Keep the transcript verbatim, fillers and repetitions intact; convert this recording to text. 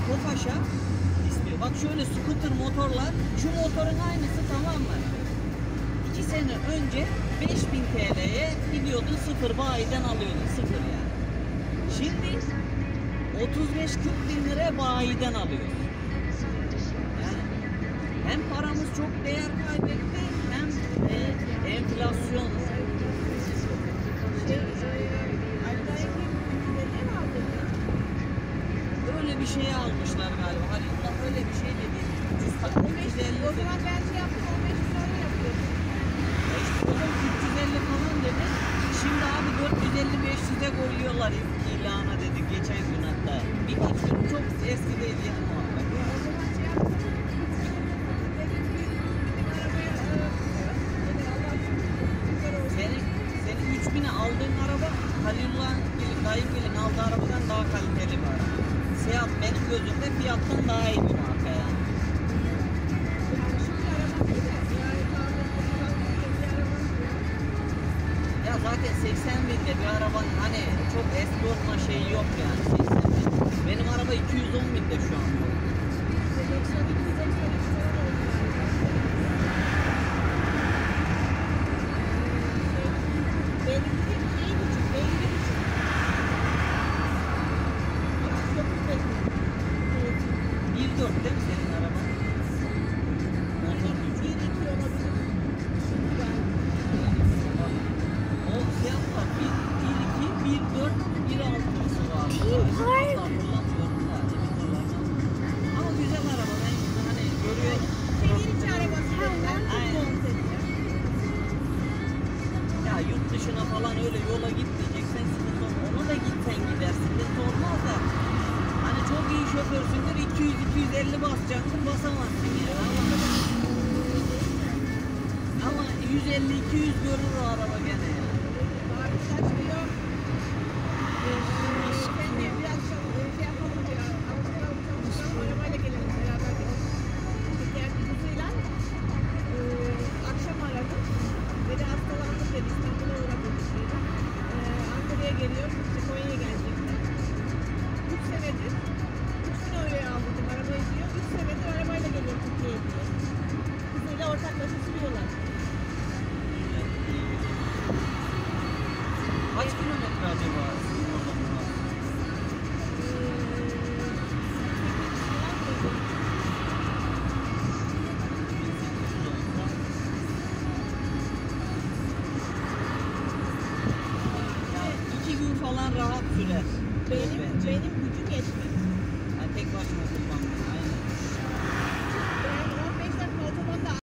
Tofaş'a istiyor. Bak şöyle scooter motorlar, şu motorun aynısı, tamam mı? iki sene önce beş bin T L'ye gidiyordun, sıfır bayiden alıyordun, sıfır yani. Şimdi otuz beş kırk bin liraya bayiden alıyoruz. Yani hem paramız çok değer kaybetti, hem e, enflasyon. Şey, Öyle bir şey almışlar galiba. Hani öyle bir şey dedi. O zaman ben şey yaptım, on beş bin lira yapıyorum. İşte o zaman üç yüz elli falan dedi. Şimdi abi dört yüz elli beş yüze koyuyorlar ilana dedi geçen gün hatta. Birkaç gün, çok eski değil yani muhabbet. O zaman şey yaptım. Senin, senin üç bine aldığın araba Halilullah'ın gelin, dayım gelin aldığı arabadan daha kaliteli bir araba. Seat benim gözümde fiyattan daha iyi bir marka yani. Ya zaten seksen binde bir arabanın hani çok eski olma şeyi yok yani, seksen bin. Benim araba iki yüz on binde şu an. bir dört değil mi senin araban? O fiyat var. bir iki, bir dört, bir altısı var. Hatırlamıyorum da. Ama güzel araba. Ben hani görüyorum. Aynen. Ya yurt dışına falan öyle yola gitmeyeceksen sıkıntı olmaz. Ona da gitsen gider, sıkıntı olmaz da. Hani çok iyi şoförsündür, iki yüz iki yüz elli basacaksın, basamazsın yani. Ama yüz elli iki yüz görür o araba gene ya. Akşam aradım. Beni hastalandım dedi. İstanbul'a uğradım. Antalya'ya geliyor. Konya'ya gelecekti. üç senedir üç bin euroya aldım arabayı diyor. üç senedir arabayla geliyor Türkiye'ye diyor. Kızıyla ortaklaşa sürüyorlar. Kaç kilometre acaba? iki gün falan rahat sürer. Benim, benim gücüm yetmiyor. Yani tek başına